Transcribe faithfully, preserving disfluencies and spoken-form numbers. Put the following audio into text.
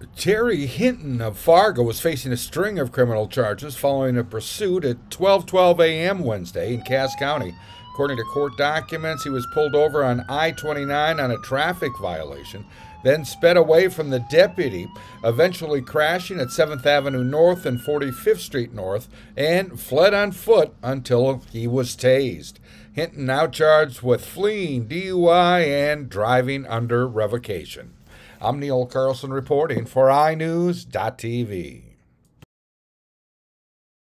Terry Hinton of Fargo was facing a string of criminal charges following a pursuit at twelve twelve a.m. Wednesday in Cass County. According to court documents, he was pulled over on I twenty-nine on a traffic violation, then sped away from the deputy, eventually crashing at seventh Avenue North and forty-fifth Street North, and fled on foot until he was tased. Hinton now charged with fleeing, D U I, and driving under revocation. I'm Neil Carlson reporting for i news dot t v.